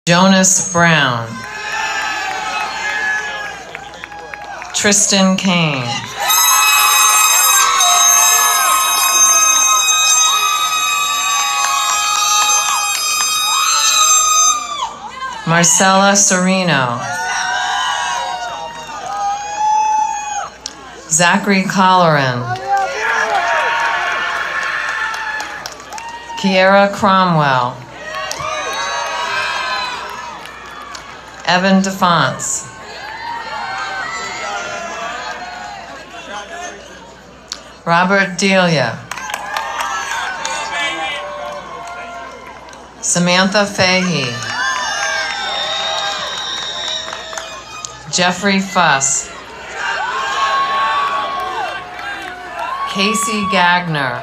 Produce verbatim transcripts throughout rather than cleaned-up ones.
Jonas Brown, Tristan Kane, Marcella Serino, Zachary Colleran, Kiera Cromwell, Evan DeFonts, Robert Delia, Samantha Fahey, Jeffrey Fuss, Casey Gagner,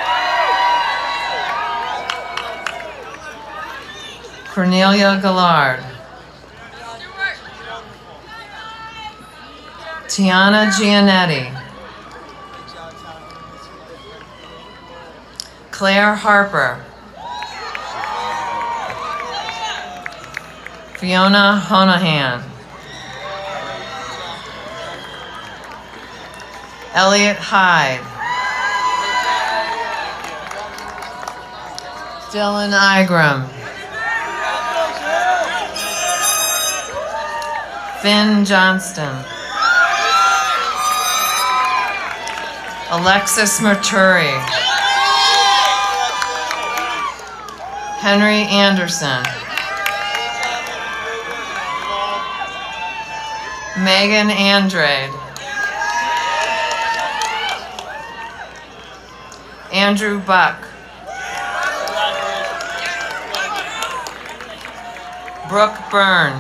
Cornelia Gillard, Tiana Gianetti, Claire Harper, Fiona Honohan, Elliot Hyde, Dylan Igram, Finn Johnston, Alexis Merturi, Henry Anderson, Megan Andrade, Andrew Buck, Brooke Byrne,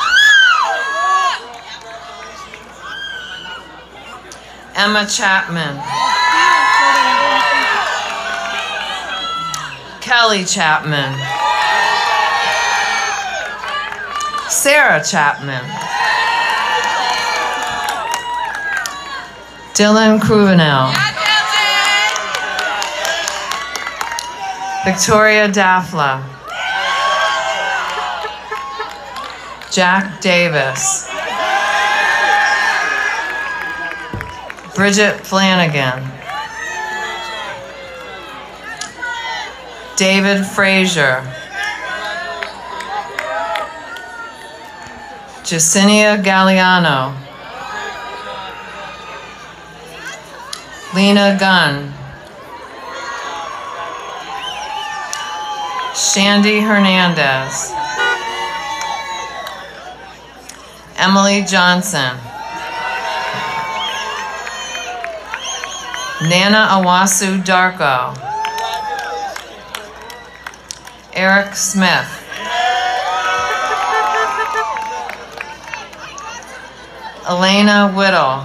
Emma Chapman, Kelly Chapman, Sarah Chapman, Dylan Cruvenel, Victoria Daffla, Jack Davis, Bridget Flanagan, David Frazier, Jacinia Galliano, Lena Gunn, Shandy Hernandez, Emily Johnson, Nana Awasu Darko, Eric Smith, Elena Whittle,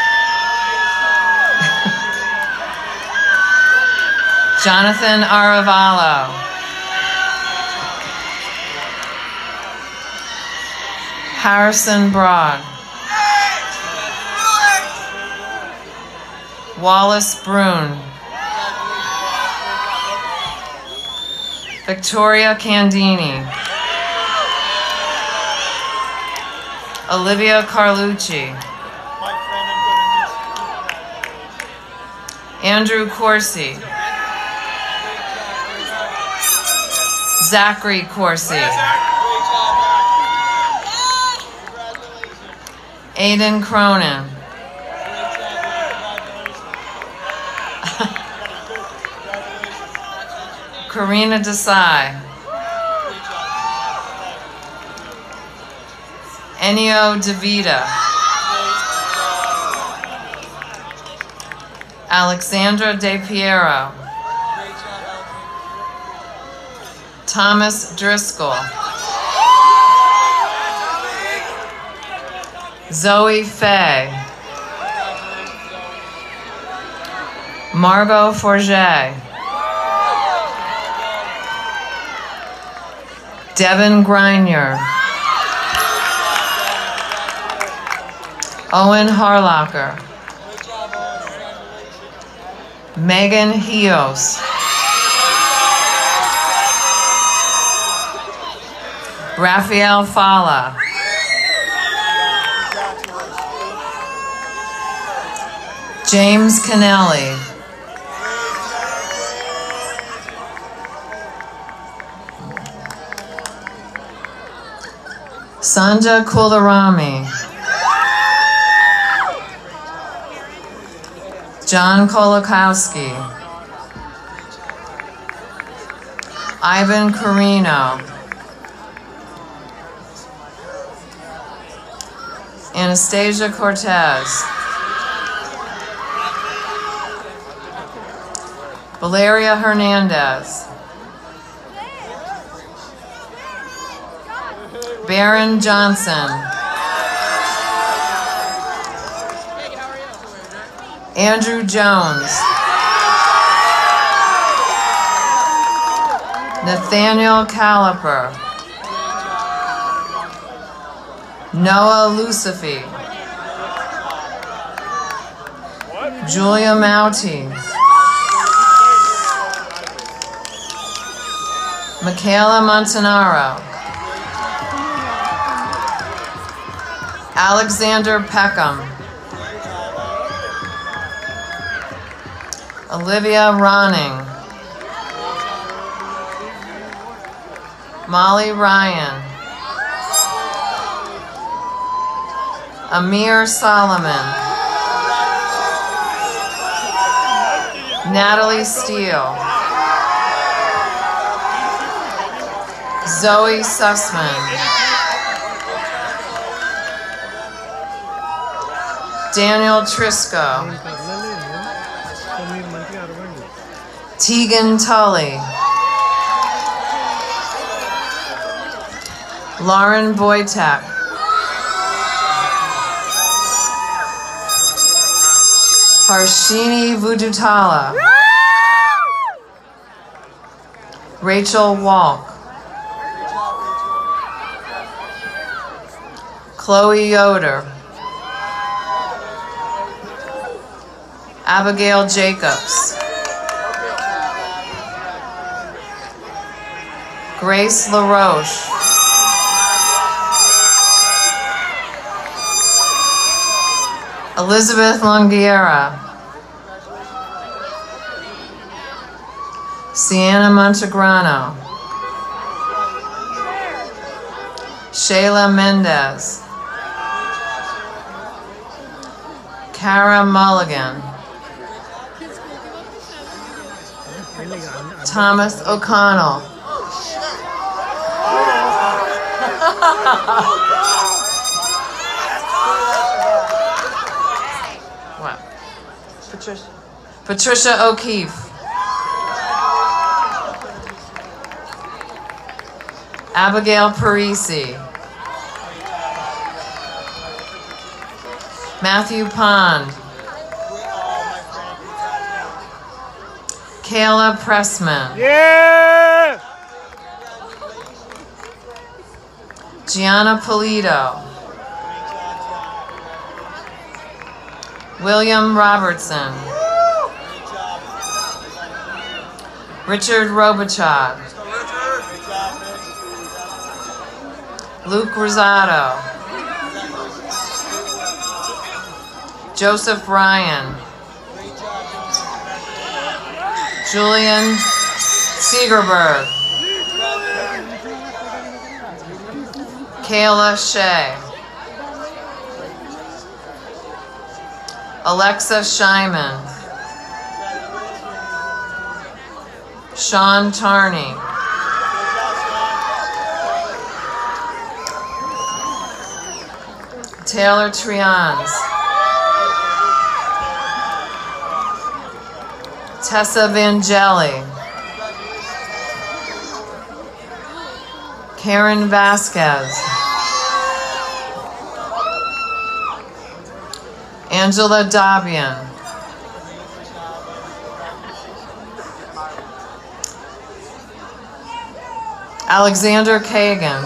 Jonathan Aravallo, Harrison Broad, Wallace Brune, Victoria Candini, Olivia Carlucci, Andrew Corsi, Zachary Corsi, Aiden Cronin, Karina Desai, Ennio DeVita, Alexandra De Piero, Thomas Driscoll, Zoe Fay, Margot Forget, Devin Griner, Owen Harlocker, Megan Hios, Raphael Fala. James Kennelly. Sanja Kularami. John Kolakowski. Ivan Carino. Anastasia Cortez. Valeria Hernandez. Baron Johnson. Andrew Jones. Nathaniel Caliper. Noah Lucifi. Julia Mauti. Michaela Montanaro. Alexander Peckham. Olivia Ronning. Molly Ryan. Amir Solomon. Natalie Steele. Zoe Sussman. Daniel Trisco. Tegan Tully. Lauren Boytek. Harshini Vudutala. Rachel Walk. Chloe Yoder. Abigail Jacobs. Grace LaRoche. Elizabeth Longuera. Sienna Montegrano. Shayla Mendez. Cara Mulligan. Thomas O'Connell. What? Patricia. Patricia O'Keefe. Abigail Parisi. Matthew Pond. Kayla Pressman. Yeah! Gianna Polito. William Robertson. Richard Robichaud. Luke Rosado. Joseph Ryan. Julian Segerberg. Kayla Shea. Alexa Shyman. Sean Tarney. Taylor Trians. Tessa Vangeli. Karen Vasquez. Angela Dabian. Alexander Kagan.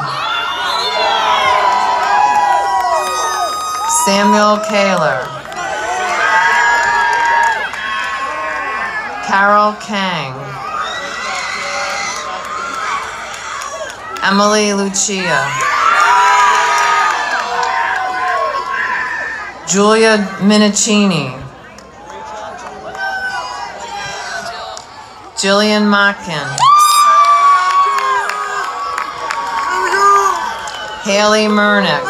Samuel Kaler. Carol Kang. Emily Lucia. Julia Minicini. Jillian Motkin. Haley Murnick.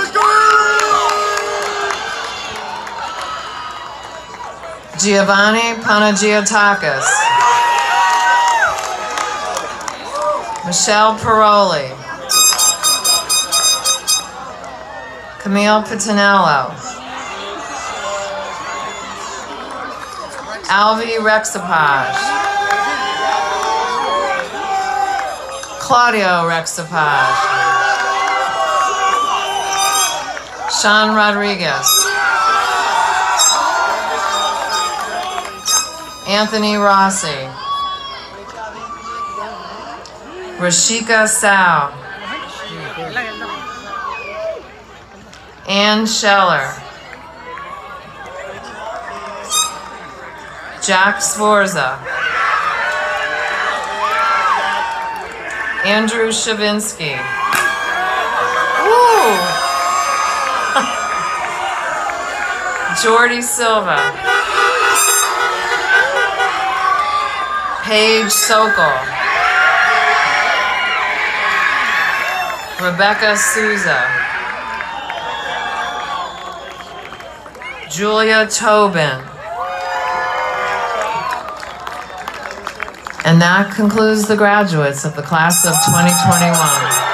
Giovanni Panagiotakis. Michelle Paroli. Camille Pitinello. Alvi Rexapage. Claudio Rexapage. Sean Rodriguez. Anthony Rossi. Rashika Sao. Ann Scheller. Jack Sforza. Andrew Shavinsky. Woo! Jordy Silva. Paige Sokol. Rebecca Souza. Julia Tobin. And that concludes the graduates of the class of twenty twenty-one.